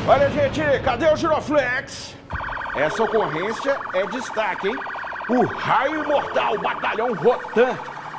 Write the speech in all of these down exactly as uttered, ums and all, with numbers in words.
Olha, gente, cadê o Giroflex? Essa ocorrência é destaque, hein? O raio mortal, batalhão Rotan.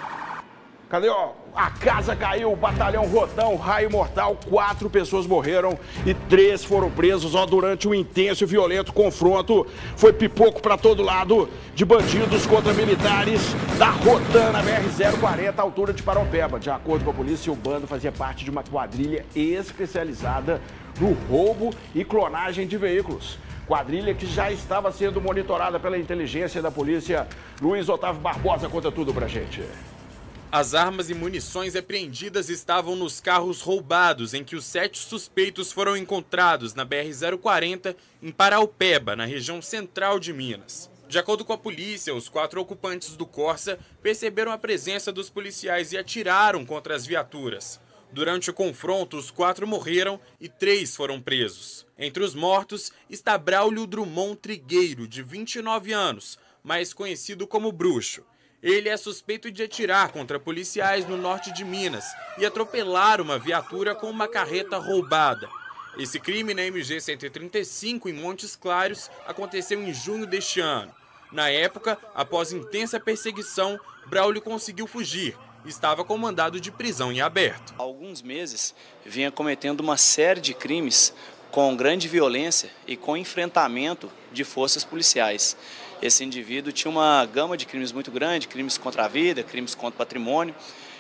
Cadê, ó? A casa caiu, o batalhão Rotan, o raio mortal. Quatro pessoas morreram e três foram presos, ó, durante um intenso e violento confronto. Foi pipoco pra todo lado de bandidos contra militares da Rotan na B R zero quarenta, altura de Paraupeba. De acordo com a polícia, o bando fazia parte de uma quadrilha especializada no roubo e clonagem de veículos. Quadrilha que já estava sendo monitorada pela inteligência da polícia. Luiz Otávio Barbosa conta tudo pra gente. As armas e munições apreendidas estavam nos carros roubados em que os sete suspeitos foram encontrados na B R zero quarenta em Paraupeba, na região central de Minas. De acordo com a polícia, os quatro ocupantes do Corsa perceberam a presença dos policiais e atiraram contra as viaturas. Durante o confronto, os quatro morreram e três foram presos. Entre os mortos está Braulio Drummond Trigueiro, de vinte e nove anos, mais conhecido como Bruxo. Ele é suspeito de atirar contra policiais no norte de Minas e atropelar uma viatura com uma carreta roubada. Esse crime na M G cento e trinta e cinco, em Montes Claros, aconteceu em junho deste ano. Na época, após intensa perseguição, Braulio conseguiu fugir. Estava com mandado de prisão em aberto. Há alguns meses, vinha cometendo uma série de crimes com grande violência e com enfrentamento de forças policiais. Esse indivíduo tinha uma gama de crimes muito grande, crimes contra a vida, crimes contra o patrimônio,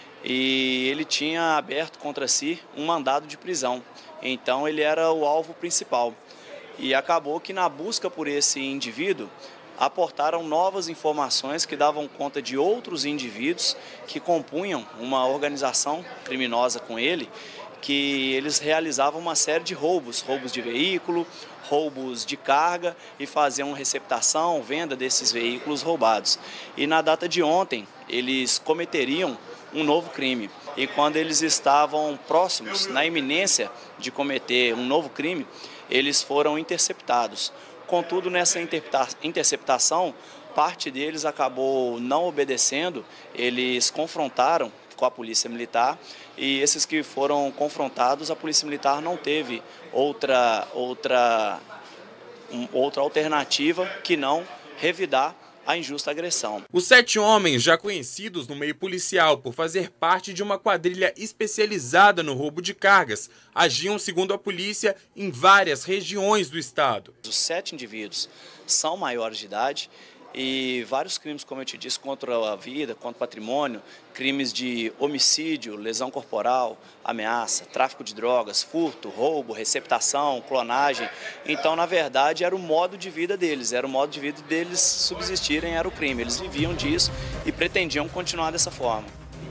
e ele tinha aberto contra si um mandado de prisão. Então ele era o alvo principal. E acabou que na busca por esse indivíduo, aportaram novas informações que davam conta de outros indivíduos que compunham uma organização criminosa com ele, que eles realizavam uma série de roubos, roubos de veículo, roubos de carga e faziam receptação, venda desses veículos roubados. E na data de ontem, eles cometeriam um novo crime. E quando eles estavam próximos, na iminência de cometer um novo crime, eles foram interceptados. Contudo, nessa interceptação, parte deles acabou não obedecendo, eles confrontaram com a Polícia Militar e esses que foram confrontados, a Polícia Militar não teve outra, outra, um, outra alternativa que não revidar a injusta agressão. Os sete homens, já conhecidos no meio policial por fazer parte de uma quadrilha especializada no roubo de cargas, agiam, segundo a polícia, em várias regiões do estado. Os sete indivíduos são maiores de idade e vários crimes, como eu te disse, contra a vida, contra o patrimônio, crimes de homicídio, lesão corporal, ameaça, tráfico de drogas, furto, roubo, receptação, clonagem. Então, na verdade, era o modo de vida deles, era o modo de vida deles subsistirem, era o crime. Eles viviam disso e pretendiam continuar dessa forma.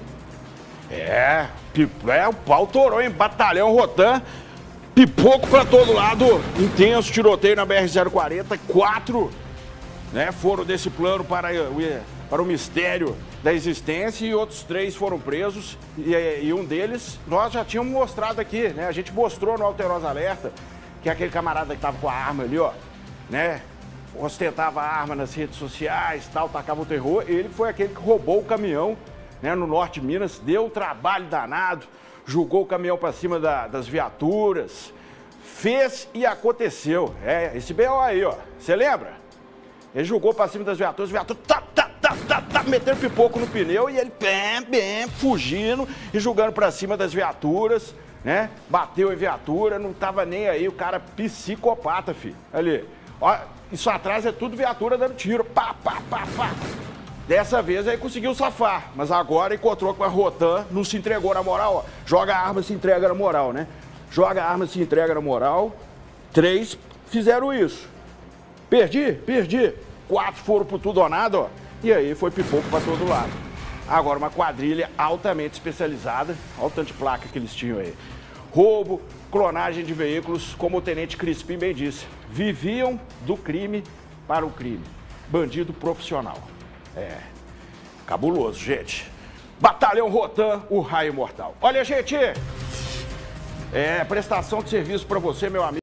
É, é o pau torou, hein? Batalhão Rotan, pipoco pra todo lado, intenso tiroteio na B R zero quarenta, quatro... Né, foram desse plano para, para o mistério da existência e outros três foram presos e, e um deles nós já tínhamos mostrado aqui, né? A gente mostrou no Alterosa Alerta que aquele camarada que estava com a arma ali, ó, né? Ostentava a arma nas redes sociais, tal, tacava o terror. Ele foi aquele que roubou o caminhão, né, no norte de Minas, deu um trabalho danado, jogou o caminhão para cima da, das viaturas, fez e aconteceu. É, esse B O aí, ó, você lembra? Ele jogou pra cima das viaturas, as viaturas tá, tá, tá, tá, tá, metendo pipoco no pneu e ele bem, bem, fugindo e jogando pra cima das viaturas, né? Bateu em viatura, não tava nem aí, o cara psicopata, filho. Ali, ó, isso atrás é tudo viatura dando tiro, pá, pá, pá, pá. Dessa vez aí conseguiu safar, mas agora encontrou com a Rotan, não se entregou na moral, ó. Joga a arma, se entrega na moral, né? Joga a arma, se entrega na moral. Três fizeram isso. Perdi? Perdi. Quatro foram por tudo ou nada, ó. E aí foi pipoco pra todo lado. Agora uma quadrilha altamente especializada. Olha o tanto de placa que eles tinham aí. Roubo, clonagem de veículos, como o Tenente Crispim bem disse. Viviam do crime para o crime. Bandido profissional. É. Cabuloso, gente. Batalhão Rotan, o raio mortal. Olha, gente. É prestação de serviço pra você, meu amigo.